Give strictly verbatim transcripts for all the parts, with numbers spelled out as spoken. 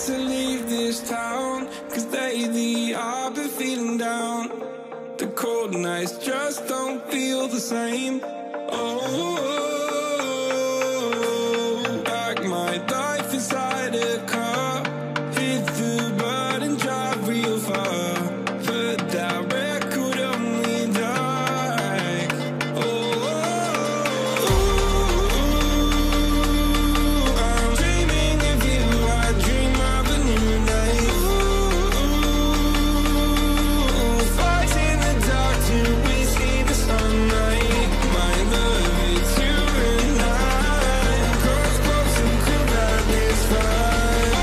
to leave this town, cause lately I've been feeling down. The cold nights just don't feel the same. Oh, like my life inside a car. Hit the button, drive real far. Put that record on me like, oh, I'm dreaming of you. I dream of a new life. Fight in the dark till we see the sunlight. My love, it's you and I. Cross close and could ride this ride.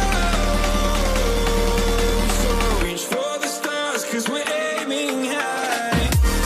So reach for the stars, cause we're aiming high.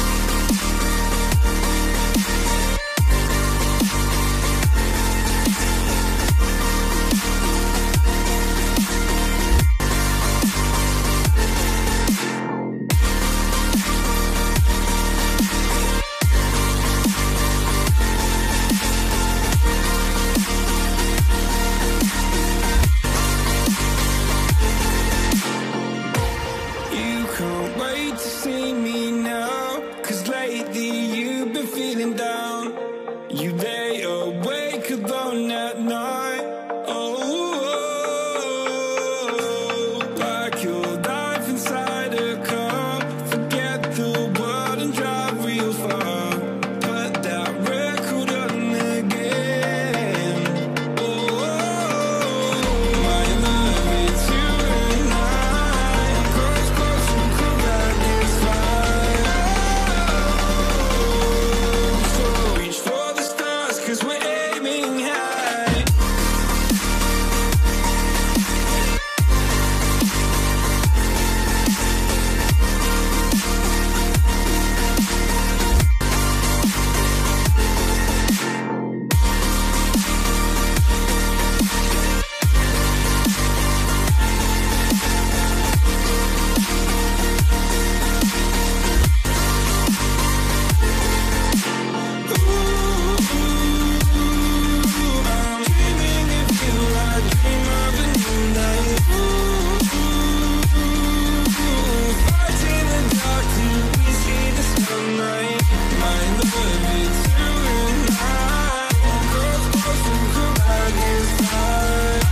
You can't wait to see me now, cause lately you've been feeling down. You lay awake alone at night. Oh, like your life inside a car. Forget the world and drive real far. Put that record on again. Oh, my love, it's you and I. Cross close and could ride this ride. So reach for the stars, cause we're aiming high. I'm dreaming of you. I dream of a new life. Fight in the dark till we see the sunlight. My love, it's you and I. Cross close and could ride this ride.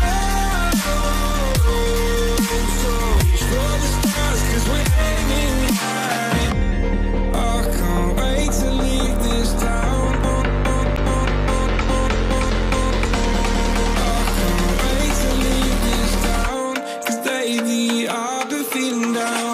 So reach for the stars, cause we're aiming high. I can't wait to leave this town. I can't wait to leave this town, cause lately I've been feeling down.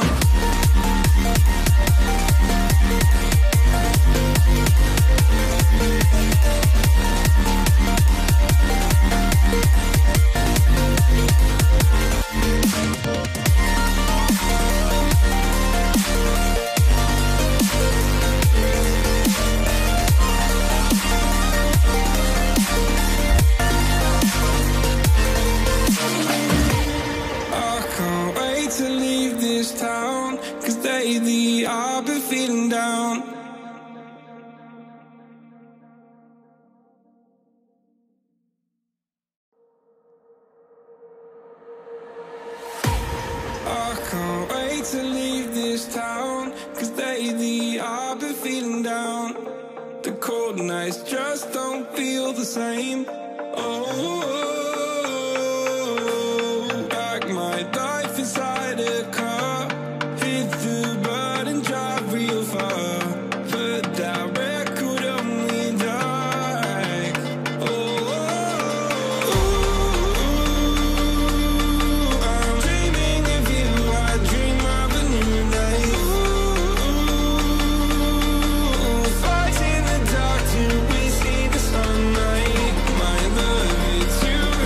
I can't wait to leave this town, cause lately I've been feeling down. I can't wait to leave this town, cause lately I've been feeling down. The cold nights just don't feel the same. Oh, like my life inside a car. Hit the button, drive real far. Put that record on me like, oh, I'm dreaming of you. I dream of a new life. Fight in the dark till we see the sunlight. My love, it's you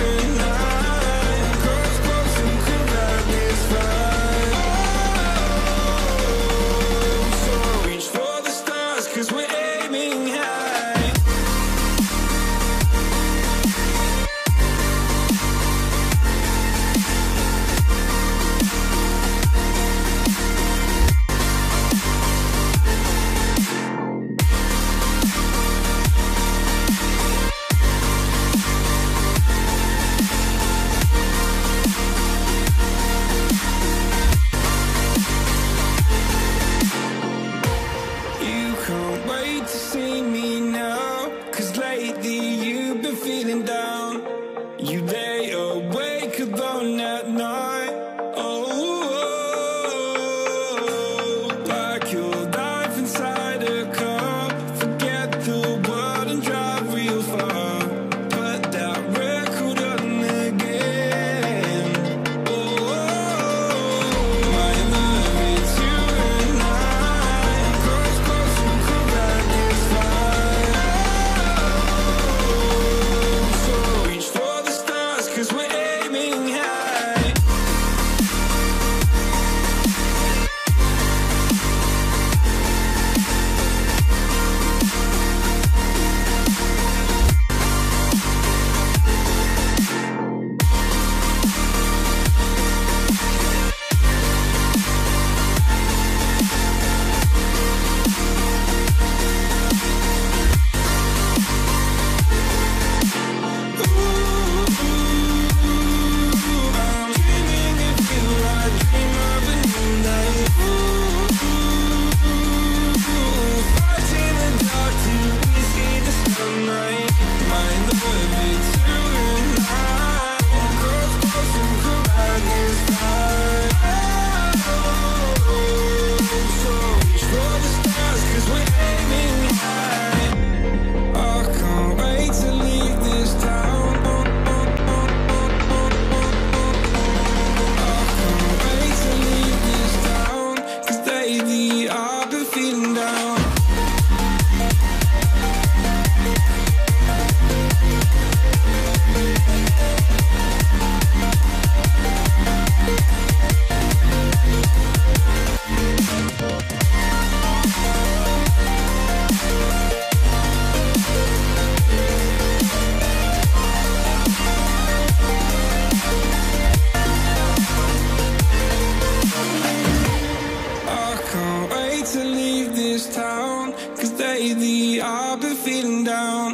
down.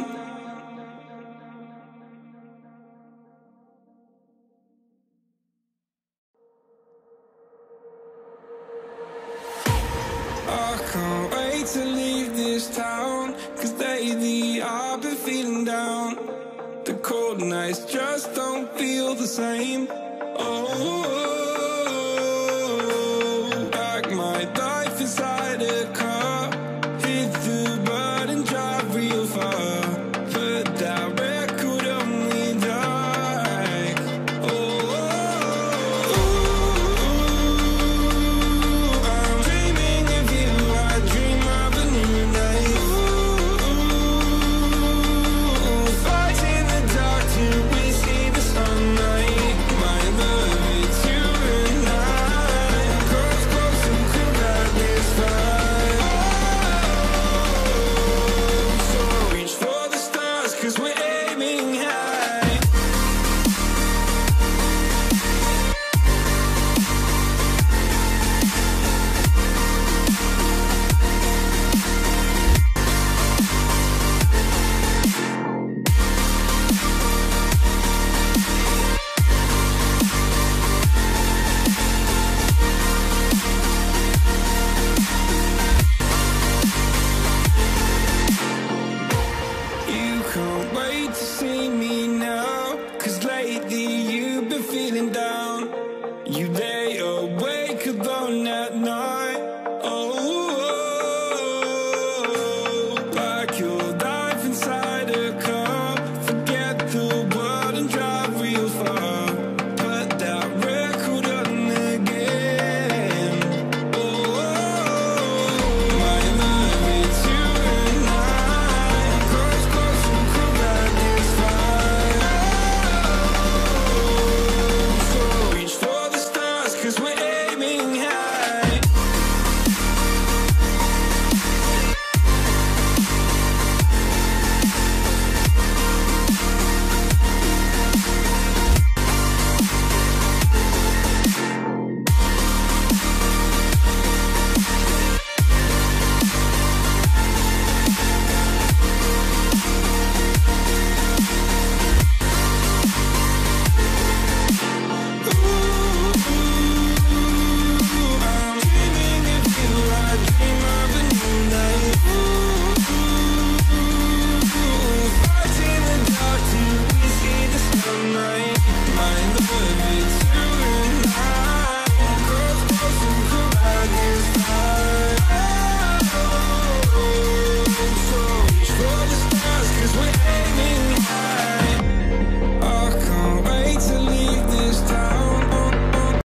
I can't wait to leave this town, cause lately I've been feeling down. The cold nights just don't feel the same. Oh, like my life inside a car, hit the button, drive real far, but that record only like, oh, I'm dreaming of you, I dream of a new life. Fight in the dark till we see the sunlight. My love, it's you and I. Close, close, who could light this fire? So reach for the stars, cause we're aiming high. You can't wait to see me now, cause lately you've been feeling down.